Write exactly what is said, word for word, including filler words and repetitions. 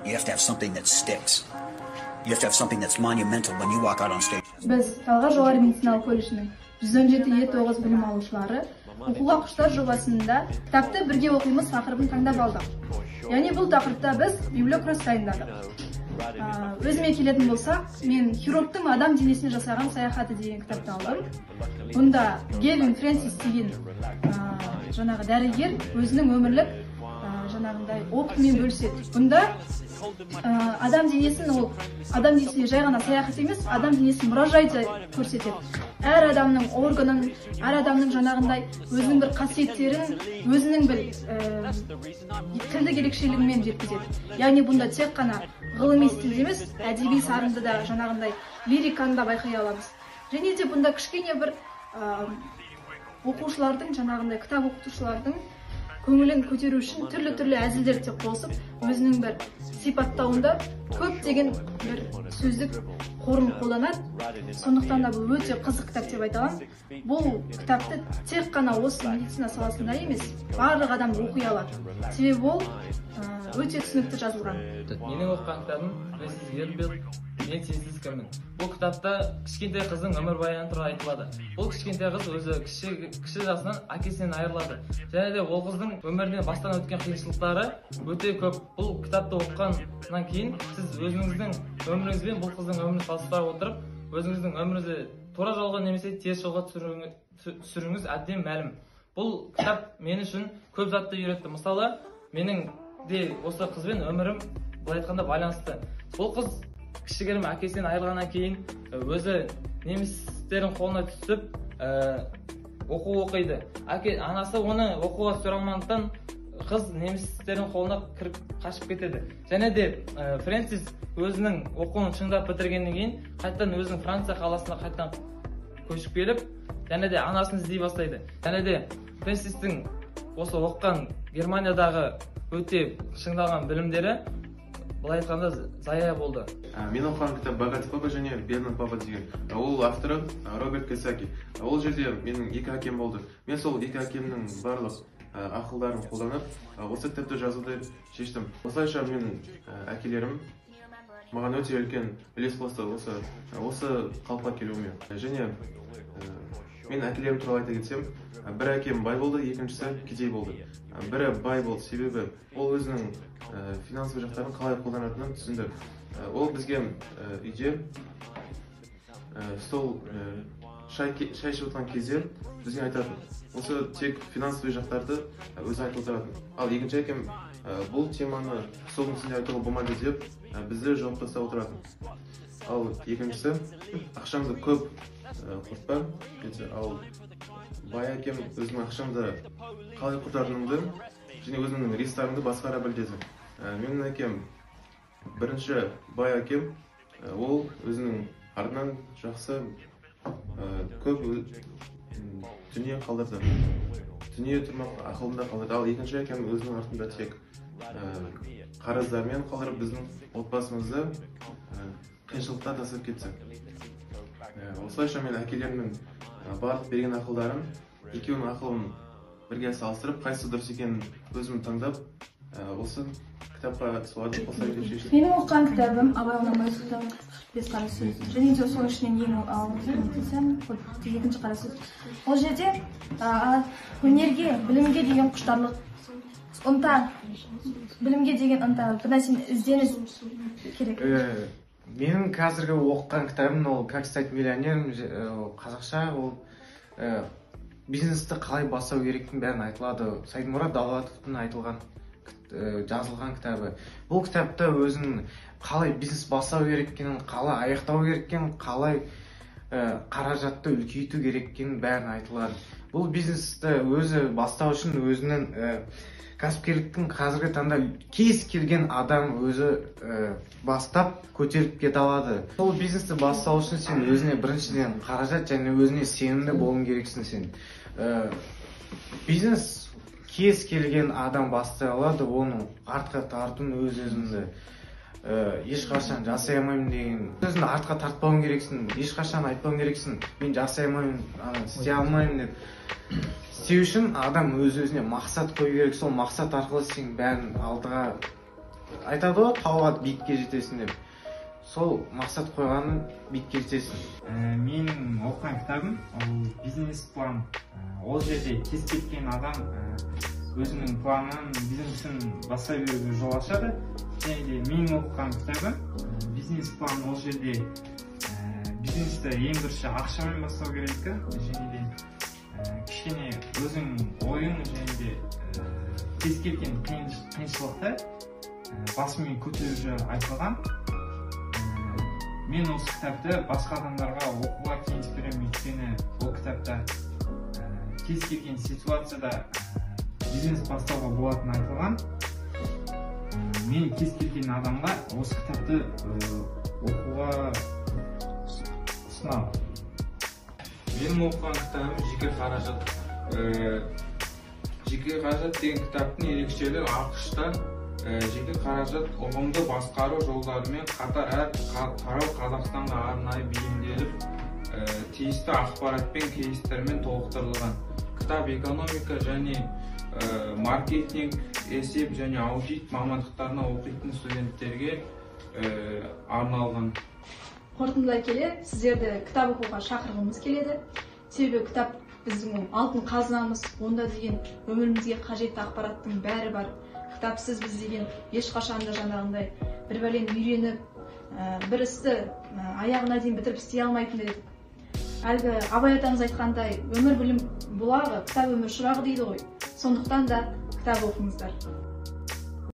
You have to have something that sticks. You have to have something that's monumental when you walk out on stage. Biz Talg'ar жоғары медициналық колледжінің жүз он жеті е тоғыз білім алушылары оқуға құштар жобасында кітапты бірге оқимыз тақырыбын таңдап алдық. Яғни бұл тақырыпта біз библиокросс дайындадық. Өзіме келетін болсақ, мен хирургтың адам денесіне жасаған саяхаты деген кітапты алдым. Бұнда Гевин Фрэнсис деген жаңағы дәрігер өзінің өмірлік жаңағындай опытымен бөліседі. Бұнда адам денесін ол адам денесіне жай ғана саяхат емес, адам денесін мұражайда көрсетеді. Әр адамның органын, әр адамның жаңағындай өзінің бір қасиеттерін, өзінің бір тілдік ерекшелігімен жеткізеді. Яғни бұнда тек қана ғылыми стиль емес, әдеби сарынды да жаңағындай лириканы да байқай аламыз. Және де бұнда кішкене бір оқушылардың жаңағындай кітап оқытушылардың көңілін көтеру үшін түрлі-түрлі әзілдер де қосып, өзінің бір сипаттауында көптеген бір сөздік қорын қолданады. Сондықтан да бұл өте қызық кітап деп айта аламын. Бұл кітапты тек қана осы медицина саласында емес, барлық адам оқи алады. Себебі ол өте түсінікті жазылған. Менің оқыған кітабым Миссис Герберт, мен сенсіз кіммін. Бұл кітапта кішкентай қыздың өмірбаяны туралы айтылады. Бұл кішкентай қыз өзі кіші жасынан әкесінен айырылады. Және де ол қыздың өмірінен бастан өткен қиыншылықтары өте көп. Бұл кітапты оқығаннан кейін сіз өзіңіздің өміріңізбен бұл қыздың өмірін салыстыра отырып, өзіңіздің өміріңізді тура жолға немесе теріс жолға түсіруіңіз әбден мәлім. Бұл кітап мен үшін көп затты үйретті. Мысалы, менің де осы қызбен өмірім былай айтқанда байланысты. Бұл қыз кішігірім әкесінен айырылғаннан кейін өзі немістердің қолына түсіп оқу оқиды. Анасы оны оқуға түсіре алмағандықтан қыз немістердің қолына кіріп қашып кетеді. Және де Фрэнсис өзінің оқуын шыңдап бітіргеннен кейін қайтадан өзінің Франция қаласына қайтадан көшіп келіп, және де анасын іздей бастайды. Және де Фрэнсистің осы оқыған Германиядағы өте шыңдалған білімдері былай айтқанда зая болды. Мен оқыған кітап «Богатый папа» және «Бедный папа» деген. Ол авторы Роберт Кийосаки. Ол жерде менің екі әкем болды. Мен сол екі әкемнің барлық ақылдарын қолданып, осы кітапты жазуды шештім. Осылайша мен әкелерім маған өте үлкен үлес қосты осы қалыпқа келуіме. Және мен әкелерім туралы айта кетсем, бір әкем бай болды, екіншісі кедей болды. Бірі бай болды, себебі ол өзінің финансовый жақтарын қалай қолданатынын түсінді. Ол бізге үйде стол шай ішіп отырған кезде бізге айтатын. Осы тек финансовый жақтарды өзі айтып отыратын. Ал екінші әкем бұл теманы столдың үстінде айтуға болмайды деп бізді жауып тастап отыратын. Ал екіншісі ақшамды көп құртпа, ал бай әкем өзінің ақшамды қалай құртатынымды және өзінің рисктарымды басқара біл деді. Менің әкем бірінші бай әкем, ол өзінің артынан жақсы көп дүние қалдырды. Дүние тұрмақ ақылында қалдырды. Ал екінші әкем өзінің артында тек қарыздармен қалдырып біздің отбасымызды қиыншылықта тастап кетті. Осылайша мен әкелерімнің барлық берген ақылдарын, екеуінің ақылын бірге салыстырып, қайсысы дұрыс екенін өзім таңдап, осы кітапқа соларды қоса деп шештім. Менің оқыған кітабым Абай Құнанбаевтың бес қара сөз. Және де соның ішінен ең алғым екінші қара сөз. Ол жерде өнерге, білімге деген құштарлық, ынта, білімге деген ынта, бір нәрсені ізденіс керек. Менің қазіргі оқыған кітабым ол «Как стать миллионером», қазақша ол бизнесті қалай бастау керектігін бәрін айтылады. Сайдмұрат Далгатовтың айтылған жазылған кітабы. Бұл кітапта өзінің қалай бизнес бастау керектігін, қалай аяқтау керектігін, қалай қаражатты үлкейту керектігін бәрін айтылады. Бұл бизнесті өзі бастау үшін өзінің кәсіпкерліктің қазіргі таңда кез келген адам өзі бастап көтеріп кете алады. Сол бизнесті бастау үшін сен өзіне біріншіден қаражат және өзіне сенімді болуың керексің сен. Бизнес кез келген адам бастай алады, оның артқа тартуын өз-өзіңді ешқашан жасай алмаймын деген. Өзіңді артқа тартпауың керексің, ешқашан айтпауың керексің, мен жасай алмаймын, істей алмаймын деп. Істеу үшін адам өз-өзіне мақсат қою керек, сол мақсат арқылы сен бәрін алдыға айтады ғой, тауға биікке жетесің деп. Сол мақсат қойғаның биікке жетесің. Менің оқыған кітабым ол бизнес план. Ол жерде кез келген адам өзінің планын, бизнесін бастай беруге жол ашады. Және де менің оқыған кітабым бизнес план. Ол жерде бизнесті ең бірінші ақшамен бастау керек, және де кішкене өзің ойың және де кез келген қиыншылықты басымен көтеруге айтылған. Мен осы кітапты басқа адамдарға оқуға кеңес беремін, өйткені бұл кітапта кез келген ситуацияда бизнес бастауға болатыны айтылған. Мен кез келген адамға осы кітапты оқуға ұсынамын. Менің оқыған кітабым жеке қаражат. Жеке қаражат деген кітаптың ерекшелігі ақш-та жеке қаражат ұғымды басқару жолдарымен қатар әр тарау Қазақстанға арнайы бейімделіп, тиісті ақпаратпен кейстермен толықтырылған. Кітап экономика және маркетинг, есеп және аудит мамандықтарына оқитын студенттерге арналған. Қорытындылай келе, сіздерді кітап оқуға шақырғымыз келеді. Себебі кітап біздің алтын қазынамыз, онда деген өмірімізге қажетті ақпараттың бәрі бар. Кітапсыз біз деген ешқашанда жаңағындай бір бәлен үйреніп, бір істі аяғына дейін бітіріп істей алмайтын едік. Әлгі Абай атамыз айтқандай, өмір білім бұлағы, кітап өмір шырағы дейді ғой. Сондықтан да кітап оқыңыздар.